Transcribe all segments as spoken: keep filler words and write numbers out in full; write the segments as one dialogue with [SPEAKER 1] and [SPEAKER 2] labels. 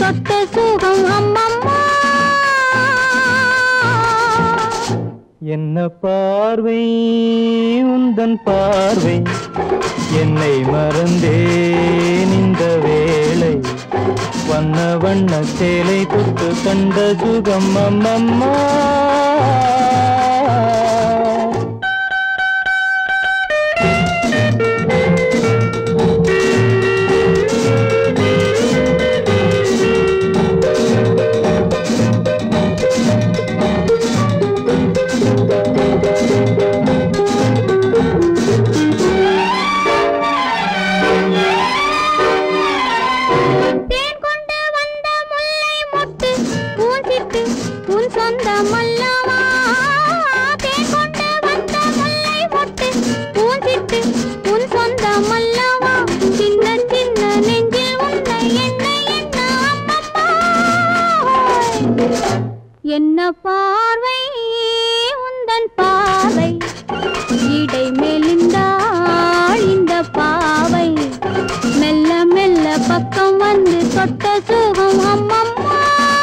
[SPEAKER 1] தொட்ட சுகம் அம்மம்மா.
[SPEAKER 2] என்ன பார்வை உந்தன் பார்வை, என்னை மறந்தேன் இந்த வேளை. வண்ண வண்ண சேலை தொட்டு கண்ட சுகம் அம்மம்மா.
[SPEAKER 1] என்ன பார்வை உந்தன் பார்வை, இடை மெலிந்தாள் இந்த பாவை. மெல்ல மெல்ல பக்கம் வந்து தொட்ட சுகம் அம்மம்மா.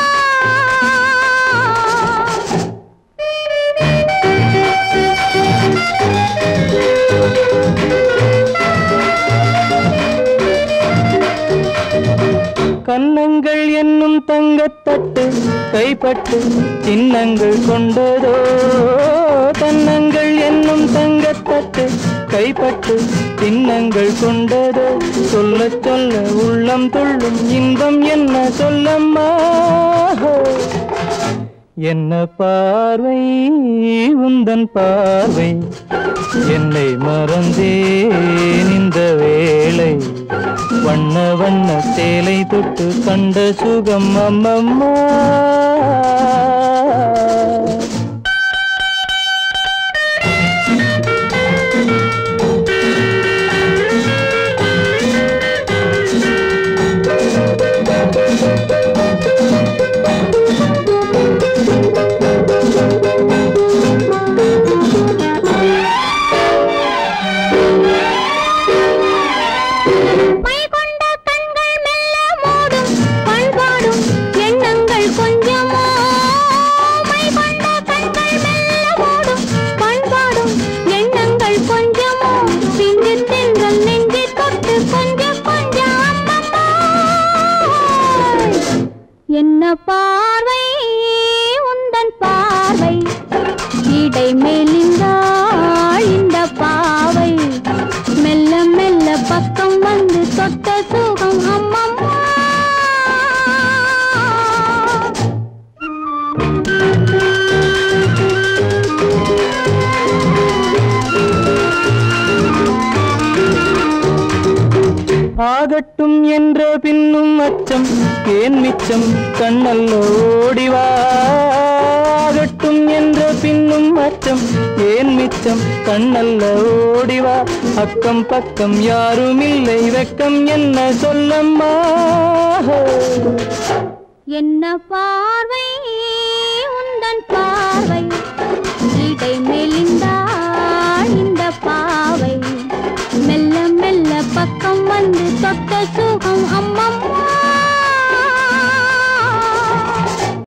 [SPEAKER 2] கன்னங்கள் என்னும் தங்கத்தட்டு கைப்பட்டு சின்னங்கள் கொண்டதோ. கன்னங்கள் என்னும் தங்கத்தட்டு கைப்பட்டு சின்னங்கள் கொண்டதோ. சொல்ல சொல்ல உள்ளம் துள்ளும் இன்பம் என்ன சொல்லம்மா. என்ன பார்வை உந்தன் பார்வை, என்னை மறந்தேன் இந்த வேளை. வண்ண வண்ண சேலை தொட்டு கண்ட சுகம் அம்மம்மா.
[SPEAKER 1] என்ன பார்வை உந்தன் பார்வை, இடை மெலிந்தாள் இந்த பாவை. மெல்ல மெல்ல பக்கம் வந்து தொட்ட சுகம் அம்மம்மா.
[SPEAKER 2] ஆகட்டும் என்ற பின்னும் அச்சம் ஏன் மிச்சம் கண்ணல்ல ஓடிவா. ஆகட்டும் என்ற பின்னும் அச்சம் ஏன் மிச்சம் கண்ணல்ல ஓடிவா. அக்கம் பக்கம் யாரும் இல்லை வெக்கம் என்ன சொல்லம்மா.
[SPEAKER 1] என்ன பார்வை உந்தன் பார்வை, இடை மெலிந்தாள் இந்த பாவை. மெல்ல மெல்ல பக்கம் வந்து தொட்ட சுகம் அம்மா.